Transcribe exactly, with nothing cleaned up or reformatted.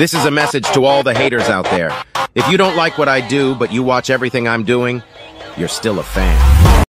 This is a message to all the haters out there. If you don't like what I do, but you watch everything I'm doing, you're still a fan.